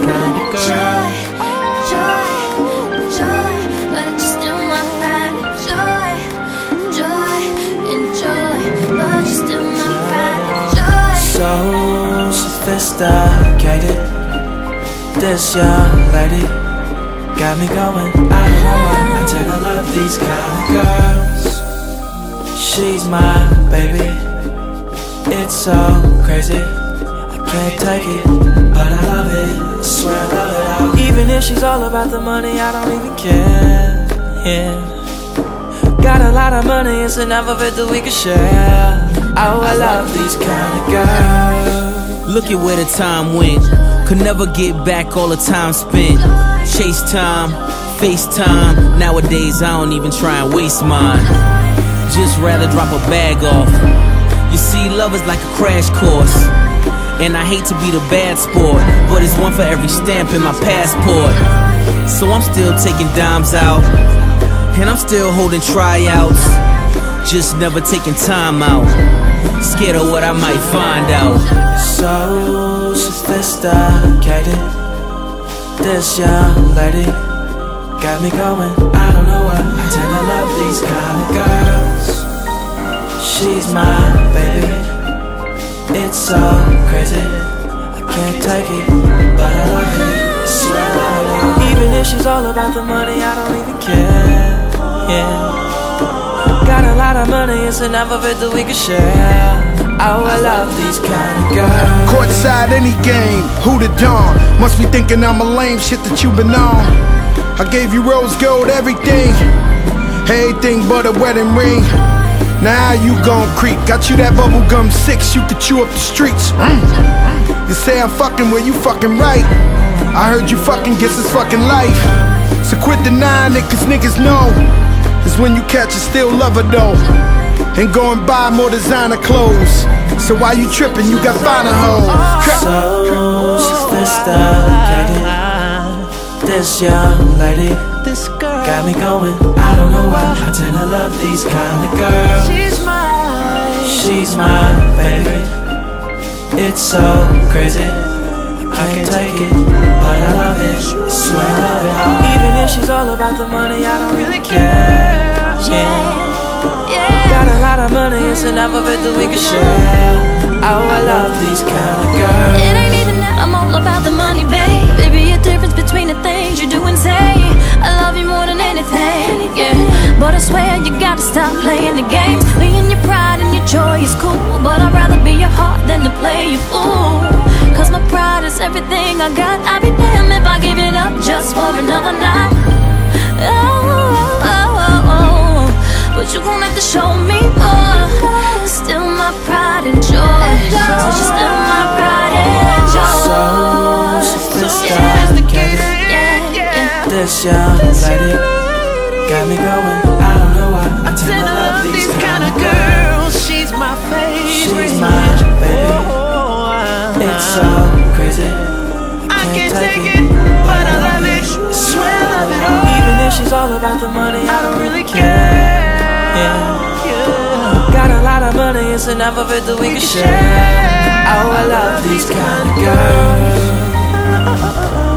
kind of girl. Joy, but you're still my pride and joy, but you're still my pride and joy. So sophisticated, this young lady got me going. I don't know why I tend to love these kind of girls. She's my baby, it's so crazy, I can't take it, but I love it, I swear I love it all. Even if she's all about the money, I don't even care, yeah. Got a lot of money, it's enough of it that we can share. Oh, I love these kind of girls. Look at where the time went. Could never get back all the time spent. Chase time, FaceTime. Nowadays I don't even try and waste mine. Just rather drop a bag off. You see, love is like a crash course, and I hate to be the bad sport, but it's one for every stamp in my passport. So I'm still taking dimes out, and I'm still holding tryouts, just never taking time out, scared of what I might find out. So sophisticated, this young lady got me going. I don't know why I tend to love these kind of girls. She's my baby, it's so crazy, I can't take it, but I love it, I swear I love it all. Even if she's all about the money, I don't even care, yeah. Got a lot of money, it's enough of it that we can share. Oh, I love these kind of girls. Courtside any game, who the dawn? Must be thinking I'm a lame shit that you've been on. I gave you rose gold, everything but a wedding ring. Now you gon' creep. Got you that bubblegum 6, you could chew up the streets. You say I'm fucking, well you fucking right. I heard you fucking gets this fucking life. So quit denying it, cause niggas know is when you catch a still lover though, and go and buy more designer clothes. So why you tripping, you got finer hoes. So sophisticated, this young lady got me going. I don't know why I tend to love these kind of girls. She's my baby, it's so crazy, I can't take it, but I love it, I swear I love it all. Even if she's all about the money, I don't really care, yeah. Got a lot of money, it's enough of it that we can share. Oh, I love these kind of girls. It ain't even that I'm all about the money, babe. Baby, a difference between the things you do and say. I love you more than anything, yeah. But I swear you gotta stop playing the games. Being your pride and your joy is cool, but I'd rather be your heart than to play you fool. Cause my pride is everything I got. I'd be damned if I give it up just for another night. But you gon' have to show me more. Still my pride and joy, so you're still my pride and joy. So sophisticated, this young lady got me going. I don't know why I tend to love these kind of girls. She's my favorite. She's my baby, it's so crazy, I can't take it, but I love it, I swear I love it all. Even if she's all about the money, I don't really care, yeah. Got a lot of money, it's enough of it that we can share. Oh, I love these kind of girls.